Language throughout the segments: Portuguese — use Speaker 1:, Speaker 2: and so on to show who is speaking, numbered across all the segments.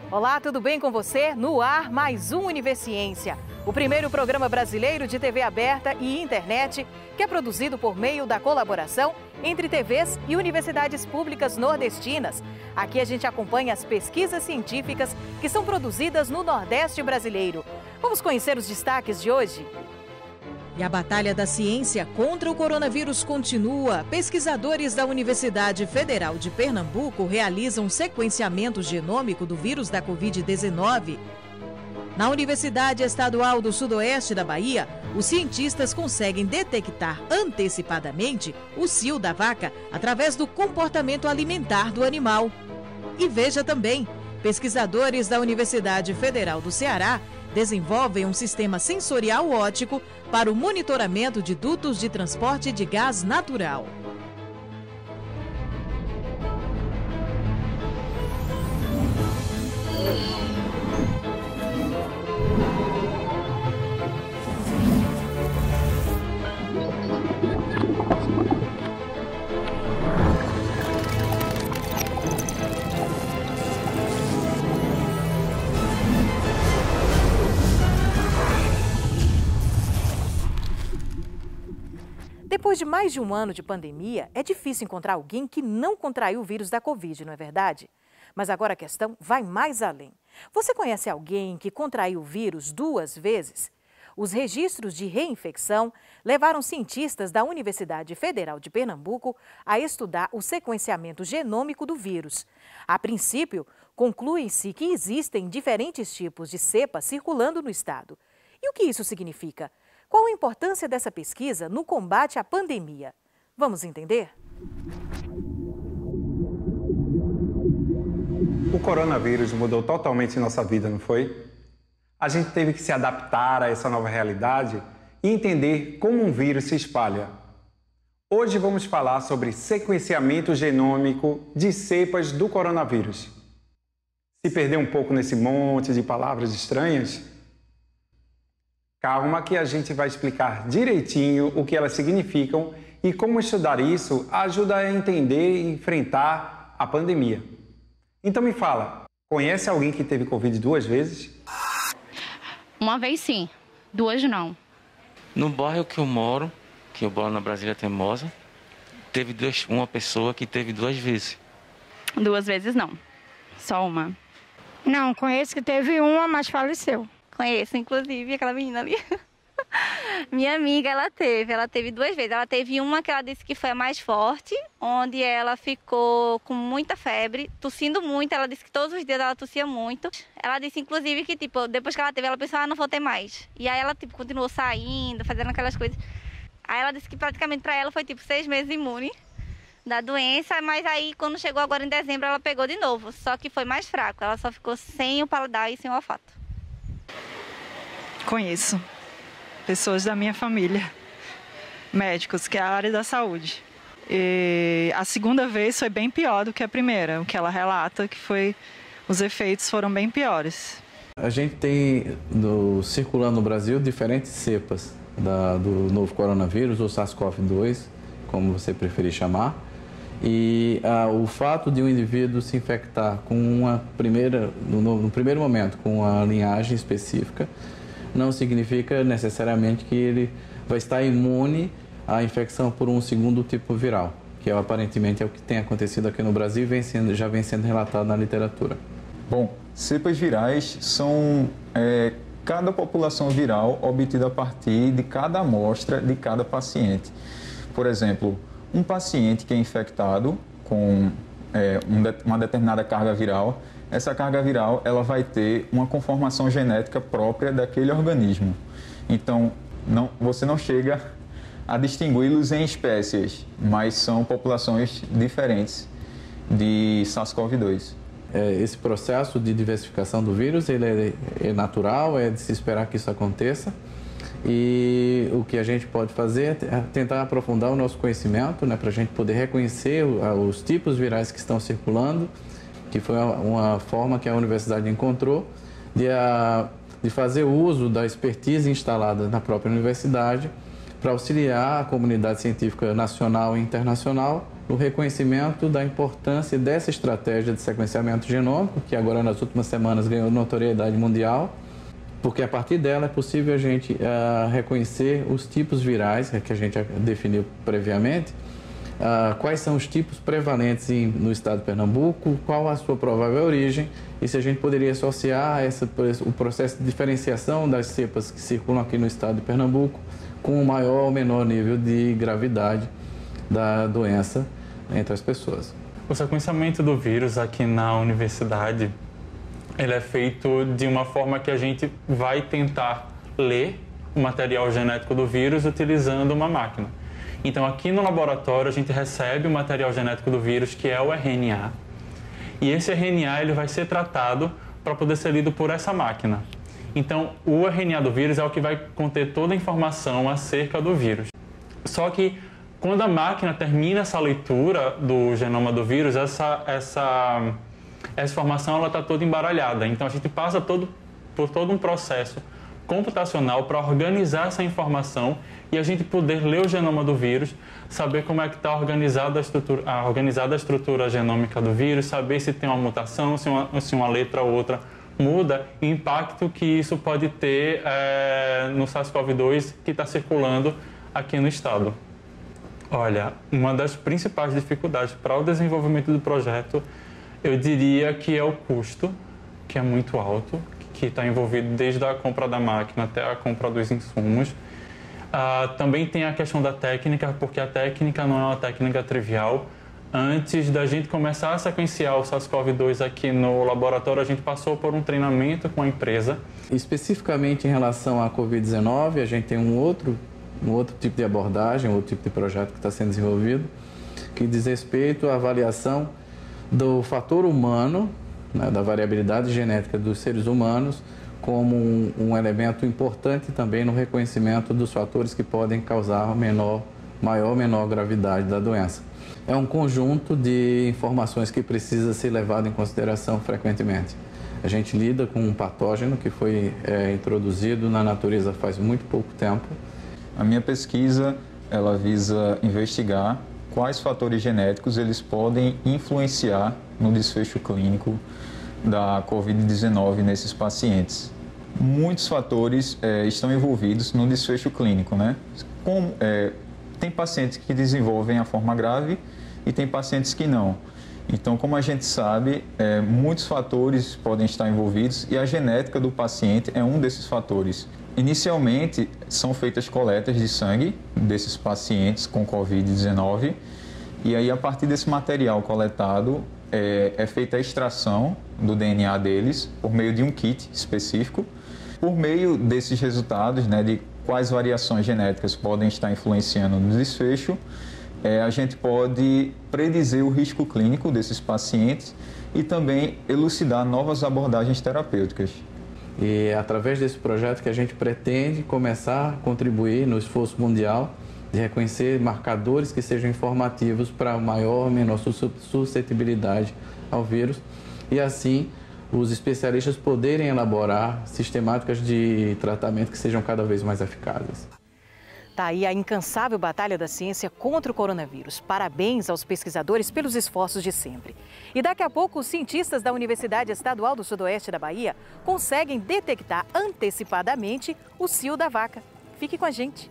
Speaker 1: Olá, tudo bem com você? No ar, mais um Universiência, o primeiro programa brasileiro de TV aberta e internet que é produzido por meio da colaboração entre TVs e universidades públicas nordestinas. Aqui a gente acompanha as pesquisas científicas que são produzidas no Nordeste brasileiro. Vamos conhecer os destaques de hoje? E a batalha da ciência contra o coronavírus continua. Pesquisadores da Universidade Federal de Pernambuco realizam um sequenciamento genômico do vírus da Covid-19. Na Universidade Estadual do Sudoeste da Bahia, os cientistas conseguem detectar antecipadamente o cio da vaca através do comportamento alimentar do animal. E veja também, pesquisadores da Universidade Federal do Ceará desenvolvem um sistema sensorial óptico para o monitoramento de dutos de transporte de gás natural. Depois de mais de um ano de pandemia, é difícil encontrar alguém que não contraiu o vírus da Covid, não é verdade? Mas agora a questão vai mais além. Você conhece alguém que contraiu o vírus 2 vezes? Os registros de reinfecção levaram cientistas da Universidade Federal de Pernambuco a estudar o sequenciamento genômico do vírus. A princípio, conclui-se que existem diferentes tipos de cepas circulando no estado. E o que isso significa? Qual a importância dessa pesquisa no combate à pandemia? Vamos entender?
Speaker 2: O coronavírus mudou totalmente nossa vida, não foi? A gente teve que se adaptar a essa nova realidade e entender como um vírus se espalha. Hoje vamos falar sobre sequenciamento genômico de cepas do coronavírus. Se perder um pouco nesse monte de palavras estranhas, calma que a gente vai explicar direitinho o que elas significam e como estudar isso ajuda a entender e enfrentar a pandemia. Então me fala, conhece alguém que teve Covid 2 vezes?
Speaker 3: Uma vez sim, 2 não.
Speaker 4: No bairro que eu moro na Brasília Teimosa, teve uma pessoa que teve 2 vezes.
Speaker 3: 2 vezes não, só uma.
Speaker 5: Não, conheço que teve uma, mas faleceu.
Speaker 3: Conheço, inclusive, aquela menina ali. Minha amiga, ela teve 2 vezes. Ela teve uma que ela disse que foi a mais forte, onde ela ficou com muita febre, tossindo muito. Ela disse que todos os dias ela tossia muito. Ela disse, inclusive, que depois que ela teve, ela pensou, não vou ter mais. E aí ela, continuou saindo, fazendo aquelas coisas. Aí ela disse que praticamente para ela foi, 6 meses imune da doença, mas aí quando chegou agora em dezembro, ela pegou de novo. Só que foi mais fraco, ela só ficou sem o paladar e sem o olfato.
Speaker 6: Conheço pessoas da minha família, médicos, que é a área da saúde. E a segunda vez foi bem pior do que a primeira, o que ela relata que os efeitos foram bem piores.
Speaker 7: A gente tem circulando no Brasil diferentes cepas do novo coronavírus, ou SARS-CoV-2, como você preferir chamar. E o fato de um indivíduo se infectar com no primeiro momento com uma linhagem específica não significa necessariamente que ele vai estar imune à infecção por um segundo tipo viral, que aparentemente é o que tem acontecido aqui no Brasil e já vem sendo relatado na literatura.
Speaker 8: Bom, cepas virais são cada população viral obtida a partir de cada amostra de cada paciente. Por exemplo, um paciente que é infectado com uma determinada carga viral, essa carga viral ela vai ter uma conformação genética própria daquele organismo. Então, você não chega a distingui-los em espécies, mas são populações diferentes de SARS-CoV-2.
Speaker 7: Esse processo de diversificação do vírus ele é natural, é de se esperar que isso aconteça. E o que a gente pode fazer é tentar aprofundar o nosso conhecimento, né, para a gente poder reconhecer os tipos virais que estão circulando, que foi uma forma que a universidade encontrou de fazer uso da expertise instalada na própria universidade para auxiliar a comunidade científica nacional e internacional no reconhecimento da importância dessa estratégia de sequenciamento genômico, que agora nas últimas semanas ganhou notoriedade mundial, porque a partir dela é possível a gente reconhecer os tipos virais que a gente definiu previamente, quais são os tipos prevalentes no estado de Pernambuco, qual a sua provável origem e se a gente poderia associar o processo de diferenciação das cepas que circulam aqui no estado de Pernambuco com o maior ou menor nível de gravidade da doença entre as pessoas.
Speaker 2: O sequenciamento do vírus aqui na universidade, ele é feito de uma forma que a gente vai tentar ler o material genético do vírus utilizando uma máquina. Então, aqui no laboratório, a gente recebe o material genético do vírus, que é o RNA. E esse RNA ele vai ser tratado para poder ser lido por essa máquina. Então, o RNA do vírus é o que vai conter toda a informação acerca do vírus. Só que, quando a máquina termina essa leitura do genoma do vírus, essa informação está toda embaralhada. Então, a gente passa por todo um processo computacional para organizar essa informação e a gente poder ler o genoma do vírus, saber como é que está organizada a estrutura genômica do vírus, saber se tem uma mutação, se uma letra ou outra muda, e o impacto que isso pode ter no SARS-CoV-2 que está circulando aqui no estado. Olha, uma das principais dificuldades para o desenvolvimento do projeto, eu diria que é o custo, que é muito alto, que está envolvido desde a compra da máquina até a compra dos insumos. Também tem a questão da técnica, porque a técnica não é uma técnica trivial. Antes da gente começar a sequenciar o SARS-CoV-2 aqui no laboratório, a gente passou por um treinamento com a empresa.
Speaker 7: Especificamente em relação à Covid-19, a gente tem um outro tipo de abordagem, um outro tipo de projeto que está sendo desenvolvido, que diz respeito à avaliação do fator humano, né, da variabilidade genética dos seres humanos, como um elemento importante também no reconhecimento dos fatores que podem causar maior ou menor gravidade da doença. É um conjunto de informações que precisa ser levado em consideração frequentemente. A gente lida com um patógeno que foi introduzido na natureza faz muito pouco tempo.
Speaker 8: A minha pesquisa, ela visa investigar quais fatores genéticos eles podem influenciar no desfecho clínico da Covid-19 nesses pacientes. Muitos fatores estão envolvidos no desfecho clínico, né? Tem pacientes que desenvolvem a forma grave e tem pacientes que não. Então, como a gente sabe, muitos fatores podem estar envolvidos e a genética do paciente é um desses fatores. Inicialmente, são feitas coletas de sangue desses pacientes com Covid-19 e aí, a partir desse material coletado, é feita a extração do DNA deles por meio de um kit específico. Por meio desses resultados, né, de quais variações genéticas podem estar influenciando no desfecho, a gente pode predizer o risco clínico desses pacientes e também elucidar novas abordagens terapêuticas.
Speaker 7: E é através desse projeto que a gente pretende começar a contribuir no esforço mundial de reconhecer marcadores que sejam informativos para maior ou menor suscetibilidade ao vírus e assim os especialistas poderem elaborar sistemáticas de tratamento que sejam cada vez mais eficazes.
Speaker 1: Tá aí a incansável batalha da ciência contra o coronavírus. Parabéns aos pesquisadores pelos esforços de sempre. E daqui a pouco, os cientistas da Universidade Estadual do Sudoeste da Bahia conseguem detectar antecipadamente o cio da vaca. Fique com a gente.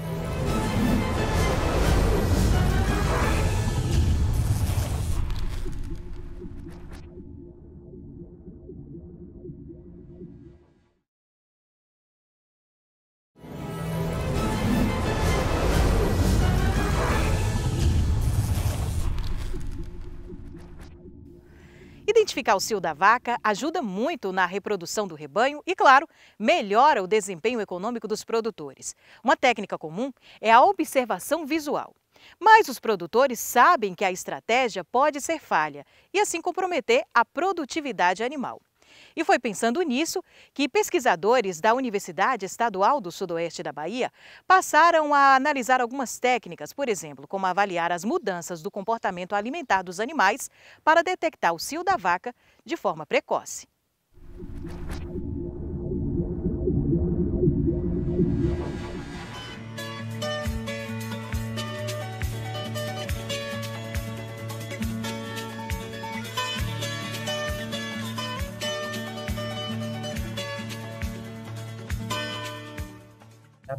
Speaker 1: Identificar o cio da vaca ajuda muito na reprodução do rebanho e, claro, melhora o desempenho econômico dos produtores. Uma técnica comum é a observação visual. Mas os produtores sabem que a estratégia pode ser falha e assim comprometer a produtividade animal. E foi pensando nisso que pesquisadores da Universidade Estadual do Sudoeste da Bahia passaram a analisar algumas técnicas, por exemplo, como avaliar as mudanças do comportamento alimentar dos animais para detectar o cio da vaca de forma precoce.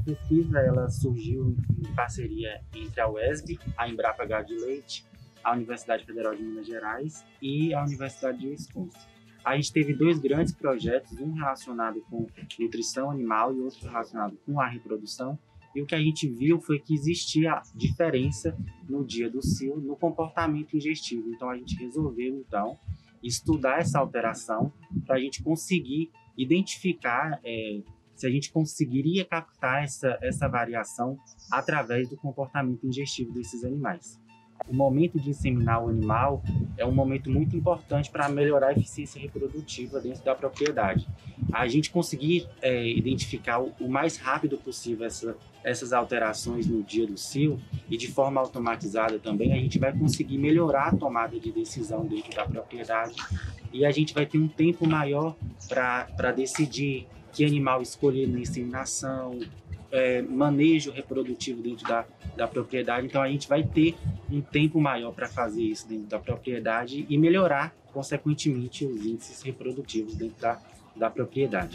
Speaker 9: pesquisa ela surgiu em parceria entre a UESB, a Embrapa Gado de Leite, a Universidade Federal de Minas Gerais e a Universidade de Wisconsin. A gente teve 2 grandes projetos, um relacionado com nutrição animal e outro relacionado com a reprodução. E o que a gente viu foi que existia diferença no dia do cio no comportamento ingestivo. Então a gente resolveu estudar essa alteração para a gente conseguir identificar se a gente conseguiria captar essa variação através do comportamento ingestivo desses animais. O momento de inseminar o animal é um momento muito importante para melhorar a eficiência reprodutiva dentro da propriedade. A gente conseguir identificar o mais rápido possível essas alterações no dia do cio e de forma automatizada também, a gente vai conseguir melhorar a tomada de decisão dentro da propriedade e a gente vai ter um tempo maior para decidir que animal escolher na inseminação, manejo reprodutivo dentro da propriedade. Então a gente vai ter um tempo maior para fazer isso dentro da propriedade e melhorar, consequentemente, os índices reprodutivos dentro da propriedade.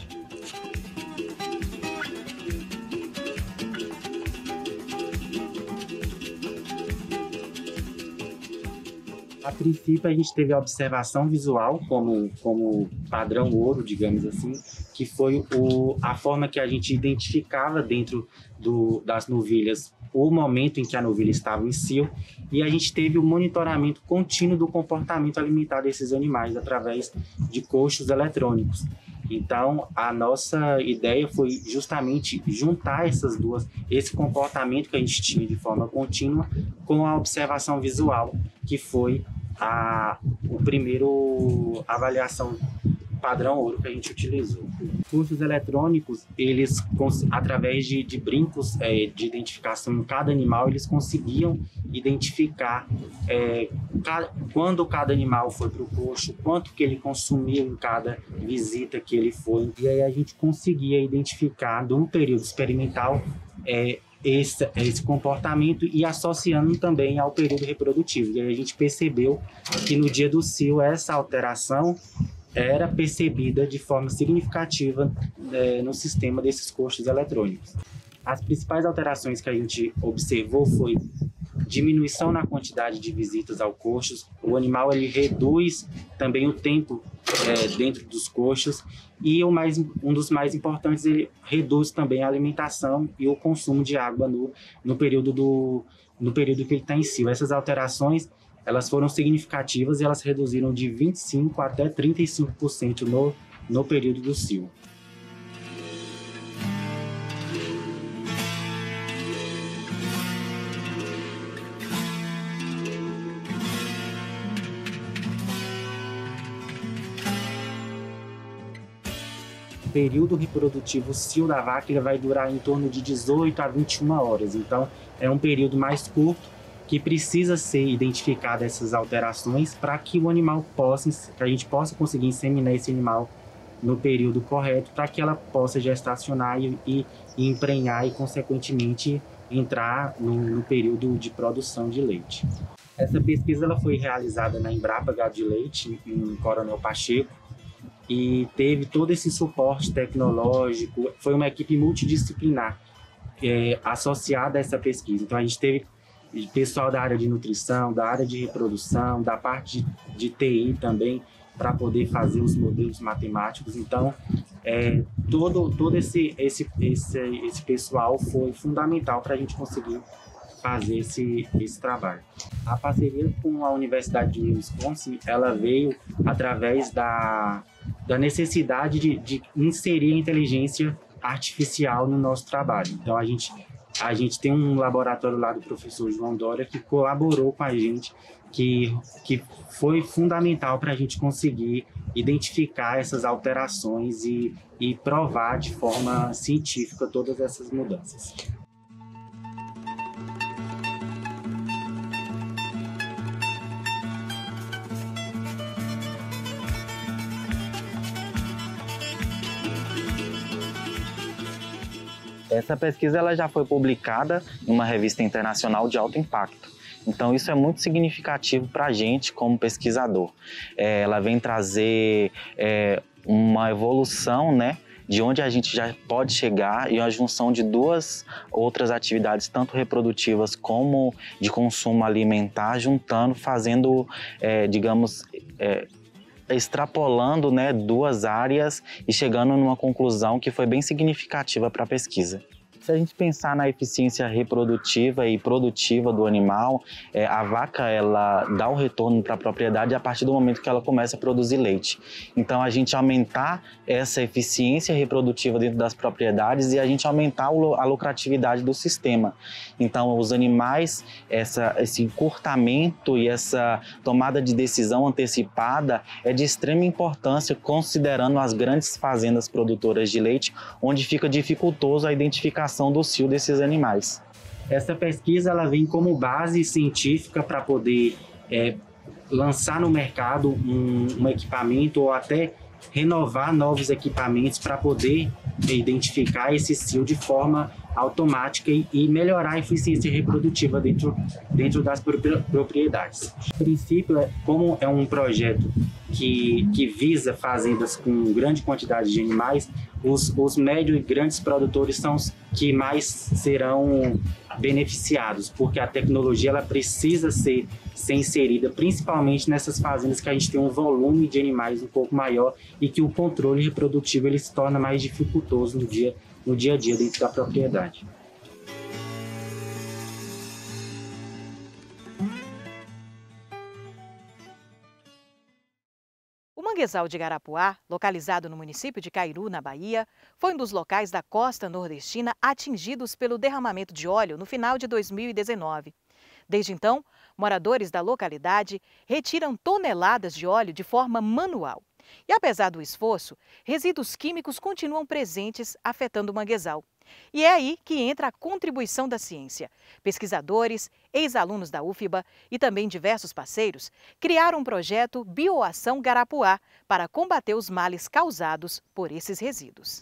Speaker 9: A princípio, a gente teve a observação visual como padrão ouro, digamos assim, que foi a forma que a gente identificava dentro das novilhas o momento em que a novilha estava em cio, e a gente teve o monitoramento contínuo do comportamento alimentar desses animais através de coxos eletrônicos. Então, a nossa ideia foi justamente juntar esse comportamento que a gente tinha de forma contínua com a observação visual, que foi o primeiro avaliação padrão ouro que a gente utilizou. Os coxos eletrônicos, eles, através de brincos de identificação em cada animal, eles conseguiam identificar quando cada animal foi para o coxo, quanto que ele consumiu em cada visita que ele foi. E aí a gente conseguia identificar, num período experimental, esse comportamento e associando também ao período reprodutivo. E aí a gente percebeu que no dia do cio essa alteração era percebida de forma significativa no sistema desses coxos eletrônicos. As principais alterações que a gente observou foi diminuição na quantidade de visitas ao coxo. O animal ele reduz também o tempo dentro dos coxos e um dos mais importantes, ele reduz também a alimentação e o consumo de água no período que ele está em cio. Essas alterações elas foram significativas e elas reduziram de 25% até 35% no período do cio. O período reprodutivo cio da vaca ele vai durar em torno de 18 a 21 horas, então é um período mais curto que precisa ser identificada essas alterações para que o animal que a gente possa conseguir inseminar esse animal no período correto, para que ela possa gestacionar e emprenhar e, consequentemente, entrar no período de produção de leite. Essa pesquisa ela foi realizada na Embrapa Gado de Leite, em Coronel Pacheco, e teve todo esse suporte tecnológico. Foi uma equipe multidisciplinar associada a essa pesquisa. Então, a gente teve pessoal da área de nutrição, da área de reprodução, da parte de TI também, para poder fazer os modelos matemáticos. Então, todo esse pessoal foi fundamental para a gente conseguir fazer esse trabalho. A parceria com a Universidade de Wisconsin, ela veio através da necessidade de inserir a inteligência artificial no nosso trabalho. Então, a gente tem um laboratório lá do professor João Dória que colaborou com a gente, que foi fundamental para a gente conseguir identificar essas alterações e provar de forma científica todas essas mudanças.
Speaker 10: Essa pesquisa ela já foi publicada em uma revista internacional de alto impacto. Então isso é muito significativo para a gente como pesquisador. Ela vem trazer uma evolução, né, de onde a gente já pode chegar e a junção de duas outras atividades, tanto reprodutivas como de consumo alimentar, juntando, fazendo, extrapolando, né, duas áreas e chegando numa conclusão que foi bem significativa para a pesquisa. Se a gente pensar na eficiência reprodutiva e produtiva do animal, a vaca ela dá o retorno para a propriedade a partir do momento que ela começa a produzir leite. Então a gente aumentar essa eficiência reprodutiva dentro das propriedades e a gente aumentar a lucratividade do sistema. Então os animais, esse encurtamento e essa tomada de decisão antecipada é de extrema importância, considerando as grandes fazendas produtoras de leite, onde fica dificultoso a identificação do cio desses animais.
Speaker 9: Essa pesquisa ela vem como base científica para poder lançar no mercado um equipamento ou até renovar novos equipamentos para poder identificar esse cio de forma automática e melhorar a eficiência reprodutiva dentro das propriedades. A princípio, como é um projeto que visa fazendas com grande quantidade de animais, os médios e grandes produtores são os que mais serão beneficiados, porque a tecnologia ela precisa ser inserida principalmente nessas fazendas que a gente tem um volume de animais um pouco maior e que o controle reprodutivo ele se torna mais dificultoso no dia a dia dentro da propriedade.
Speaker 1: O manguezal de Garapuá, localizado no município de Cairu, na Bahia, foi um dos locais da costa nordestina atingidos pelo derramamento de óleo no final de 2019. Desde então, moradores da localidade retiram toneladas de óleo de forma manual. E apesar do esforço, resíduos químicos continuam presentes, afetando o manguezal. E é aí que entra a contribuição da ciência. Pesquisadores, ex-alunos da UFBA e também diversos parceiros criaram um projeto Bioação Garapuá para combater os males causados por esses resíduos.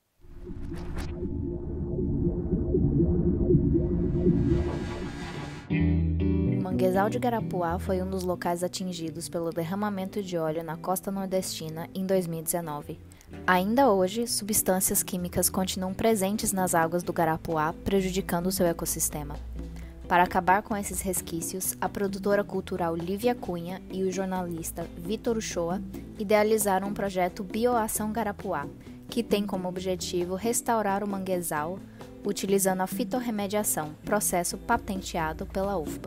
Speaker 11: O manguezal de Garapuá foi um dos locais atingidos pelo derramamento de óleo na costa nordestina em 2019. Ainda hoje, substâncias químicas continuam presentes nas águas do Garapuá, prejudicando o seu ecossistema. Para acabar com esses resquícios, a produtora cultural Lívia Cunha e o jornalista Vitor Uchoa idealizaram um projeto Bioação Garapuá, que tem como objetivo restaurar o manguezal utilizando a fitorremediação, processo patenteado pela UFBA.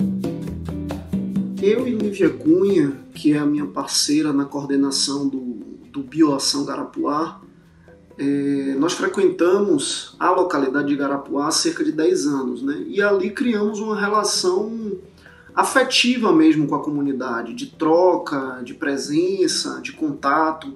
Speaker 12: Eu e Lívia Cunha, que é a minha parceira na coordenação do Bioação Garapuá, nós frequentamos a localidade de Garapuá há cerca de 10 anos, né? E ali criamos uma relação afetiva mesmo com a comunidade, de troca, de presença, de contato.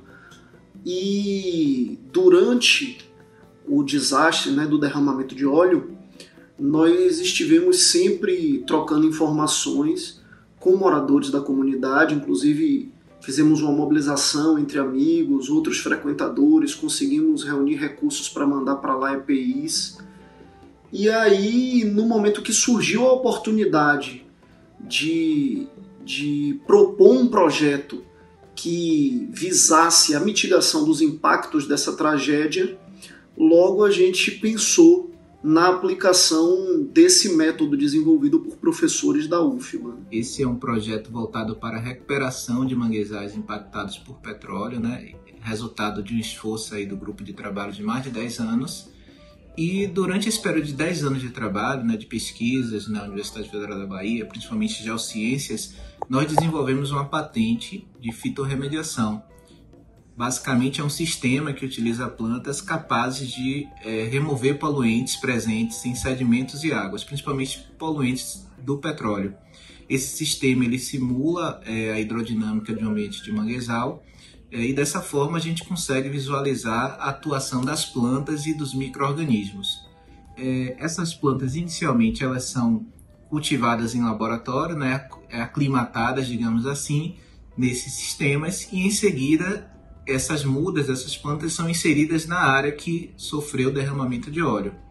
Speaker 12: E durante o desastre, né, do derramamento de óleo, nós estivemos sempre trocando informações com moradores da comunidade, inclusive fizemos uma mobilização entre amigos, outros frequentadores, conseguimos reunir recursos para mandar para lá EPIs. E aí, no momento que surgiu a oportunidade de propor um projeto que visasse a mitigação dos impactos dessa tragédia, logo a gente pensou na aplicação desse método desenvolvido por professores da UFBA.
Speaker 13: Esse é um projeto voltado para a recuperação de manguezais impactados por petróleo, né? Resultado de um esforço aí do grupo de trabalho de mais de 10 anos. E durante esse período de 10 anos de trabalho, né, de pesquisas na Universidade Federal da Bahia, principalmente de geociências, nós desenvolvemos uma patente de fitorremediação. Basicamente é um sistema que utiliza plantas capazes de remover poluentes presentes em sedimentos e águas, principalmente poluentes do petróleo. Esse sistema ele simula a hidrodinâmica de um ambiente de manguezal e dessa forma a gente consegue visualizar a atuação das plantas e dos micro-organismos. Essas plantas inicialmente elas são cultivadas em laboratório, né, aclimatadas, digamos assim, nesses sistemas e em seguida essas mudas, essas plantas são inseridas na área que sofreu derramamento de óleo.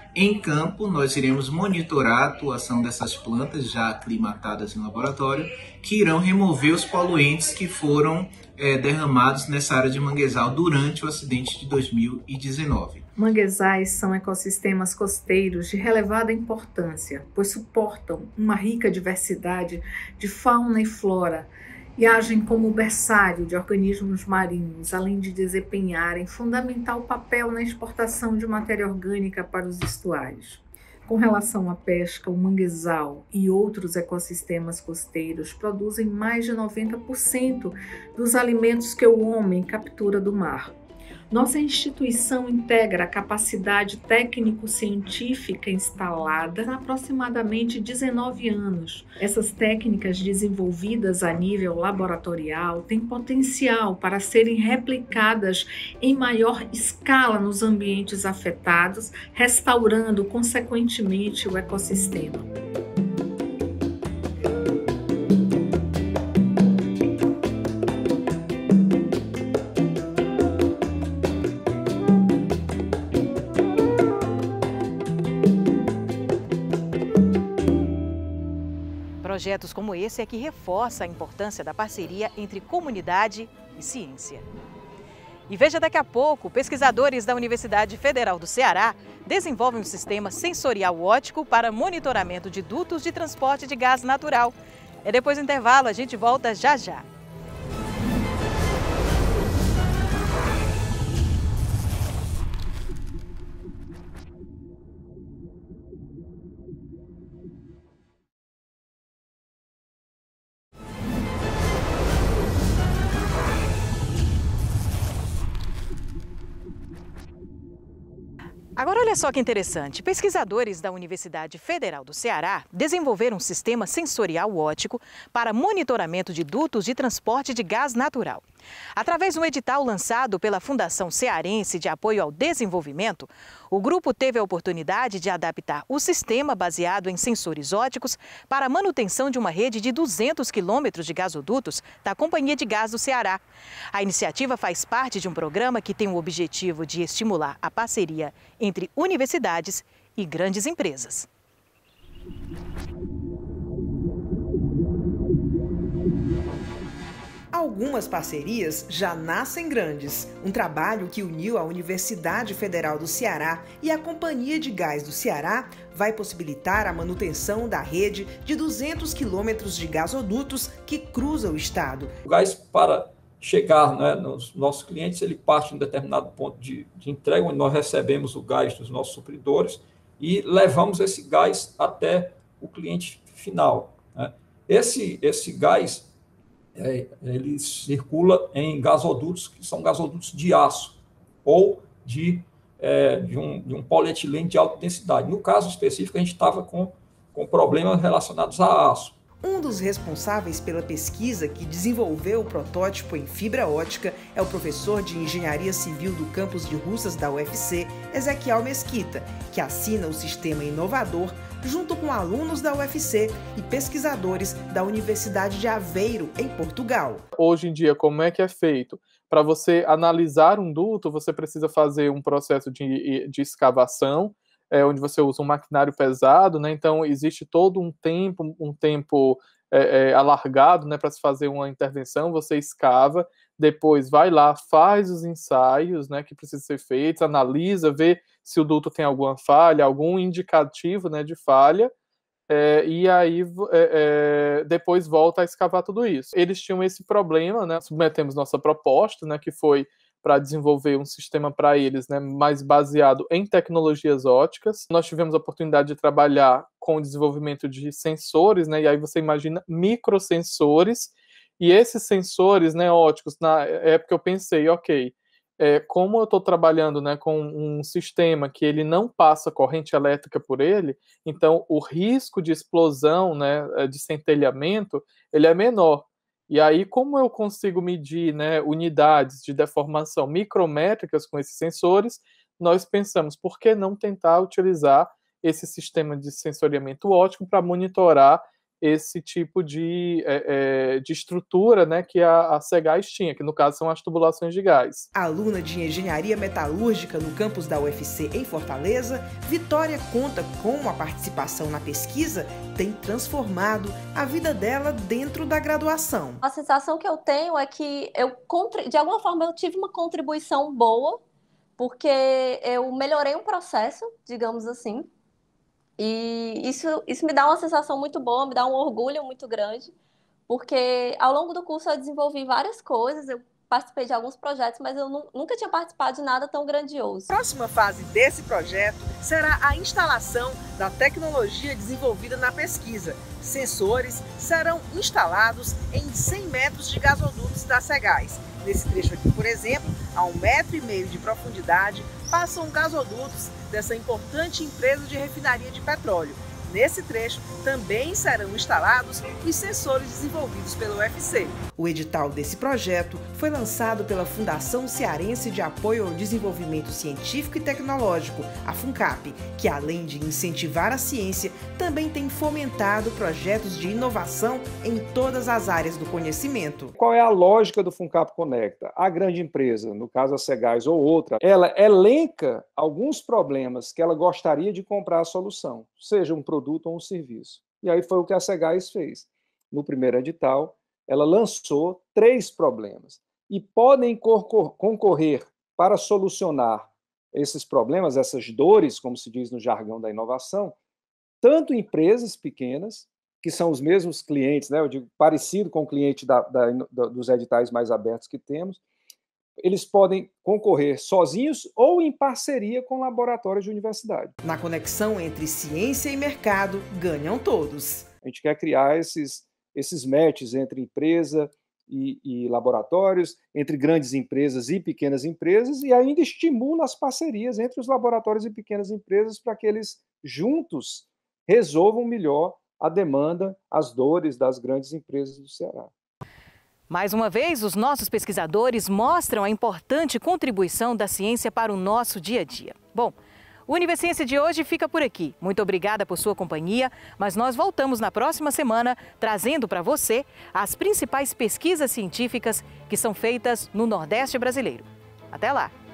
Speaker 13: Em campo, nós iremos monitorar a atuação dessas plantas já aclimatadas em laboratório, que irão remover os poluentes que foram derramados nessa área de manguezal durante o acidente de 2019.
Speaker 14: Manguezais são ecossistemas costeiros de relevada importância, pois suportam uma rica diversidade de fauna e flora e agem como berçário de organismos marinhos, além de desempenharem fundamental papel na exportação de matéria orgânica para os estuários. Com relação à pesca, o manguezal e outros ecossistemas costeiros produzem mais de 90% dos alimentos que o homem captura do mar. Nossa instituição integra a capacidade técnico-científica instalada há aproximadamente 19 anos. Essas técnicas desenvolvidas a nível laboratorial têm potencial para serem replicadas em maior escala nos ambientes afetados, restaurando consequentemente o ecossistema.
Speaker 1: Projetos como esse é que reforça a importância da parceria entre comunidade e ciência. E veja daqui a pouco, pesquisadores da Universidade Federal do Ceará desenvolvem um sistema sensorial óptico para monitoramento de dutos de transporte de gás natural. Depois do intervalo, a gente volta já já. Agora olha só que interessante, pesquisadores da Universidade Federal do Ceará desenvolveram um sistema sensorial óptico para monitoramento de dutos de transporte de gás natural. Através de um edital lançado pela Fundação Cearense de Apoio ao Desenvolvimento, o grupo teve a oportunidade de adaptar o sistema baseado em sensores ópticos para a manutenção de uma rede de 200 quilômetros de gasodutos da Companhia de Gás do Ceará. A iniciativa faz parte de um programa que tem o objetivo de estimular a parceria entre universidades e grandes empresas.
Speaker 15: Algumas parcerias já nascem grandes. Um trabalho que uniu a Universidade Federal do Ceará e a Companhia de Gás do Ceará vai possibilitar a manutenção da rede de 200 quilômetros de gasodutos que cruza o estado.
Speaker 16: O gás, para chegar, né, nos nossos clientes, ele parte de um determinado ponto de entrega, onde nós recebemos o gás dos nossos supridores e levamos esse gás até o cliente final, né? Esse gás ele circula em gasodutos que são gasodutos de aço ou de um polietileno de alta densidade. No caso específico, a gente estava com problemas relacionados a aço.
Speaker 15: Um dos responsáveis pela pesquisa que desenvolveu o protótipo em fibra ótica é o professor de Engenharia Civil do campus de Russas da UFC, Ezequiel Mesquita, que assina o sistema inovador junto com alunos da UFC e pesquisadores da Universidade de Aveiro, em Portugal.
Speaker 17: Hoje em dia, como é que é feito? Para você analisar um duto, você precisa fazer um processo de escavação, onde você usa um maquinário pesado, né? Então existe todo um tempo alargado, né, para se fazer uma intervenção. Você escava, depois vai lá, faz os ensaios, né, que precisam ser feitos, analisa, vê se o duto tem alguma falha, algum indicativo, né, de falha, e aí depois volta a escavar tudo isso. Eles tinham esse problema, né? Submetemos nossa proposta, né, que foi para desenvolver um sistema para eles, né, mais baseado em tecnologias ópticas. Nós tivemos a oportunidade de trabalhar com o desenvolvimento de sensores, né, e aí você imagina microsensores, e esses sensores, né, ópticos, na época eu pensei, ok, como eu estou trabalhando, né, com um sistema que ele não passa corrente elétrica por ele, então o risco de explosão, né, de centelhamento, ele é menor. E aí, como eu consigo medir, né, unidades de deformação micrométricas com esses sensores, nós pensamos, por que não tentar utilizar esse sistema de sensoriamento óptico para monitorar esse tipo de estrutura, né, que a Cegás tinha, que no caso são as tubulações de gás.
Speaker 15: Aluna de Engenharia Metalúrgica no campus da UFC em Fortaleza, Vitória conta como a participação na pesquisa tem transformado a vida dela dentro da graduação.
Speaker 18: A sensação que eu tenho é que de alguma forma eu tive uma contribuição boa, porque eu melhorei um processo, digamos assim. E isso me dá uma sensação muito boa, me dá um orgulho muito grande, porque ao longo do curso eu desenvolvi várias coisas, eu participei de alguns projetos, mas eu nunca tinha participado de nada tão grandioso.
Speaker 15: A próxima fase desse projeto será a instalação da tecnologia desenvolvida na pesquisa. Sensores serão instalados em 100 metros de gasodutos da Cegás. Nesse trecho aqui, por exemplo, a 1,5 metro de profundidade, passam gasodutos dessa importante empresa de refinaria de petróleo. Nesse trecho também serão instalados os sensores desenvolvidos pelo UFC. O edital desse projeto foi lançado pela Fundação Cearense de Apoio ao Desenvolvimento Científico e Tecnológico, a FUNCAP, que além de incentivar a ciência, também tem fomentado projetos de inovação em todas as áreas do conhecimento.
Speaker 16: Qual é a lógica do FUNCAP Conecta? A grande empresa, no caso a Cegás ou outra, ela elenca alguns problemas que ela gostaria de comprar a solução, seja um produto ou um serviço. E aí foi o que a Cegás fez. No primeiro edital, ela lançou 3 problemas. E podem concorrer para solucionar esses problemas, essas dores, como se diz no jargão da inovação, tanto empresas pequenas, que são os mesmos clientes, né, eu digo, parecido com o cliente dos editais mais abertos que temos, eles podem concorrer sozinhos ou em parceria com laboratórios de universidade.
Speaker 15: Na conexão entre ciência e mercado, ganham todos.
Speaker 16: A gente quer criar esses matches entre empresa e laboratórios, entre grandes empresas e pequenas empresas, e ainda estimula as parcerias entre os laboratórios e pequenas empresas para que eles juntos resolvam melhor a demanda, as dores das grandes empresas do Ceará.
Speaker 1: Mais uma vez, os nossos pesquisadores mostram a importante contribuição da ciência para o nosso dia a dia. Bom, o Univerciência de hoje fica por aqui. Muito obrigada por sua companhia, mas nós voltamos na próxima semana trazendo para você as principais pesquisas científicas que são feitas no Nordeste brasileiro. Até lá!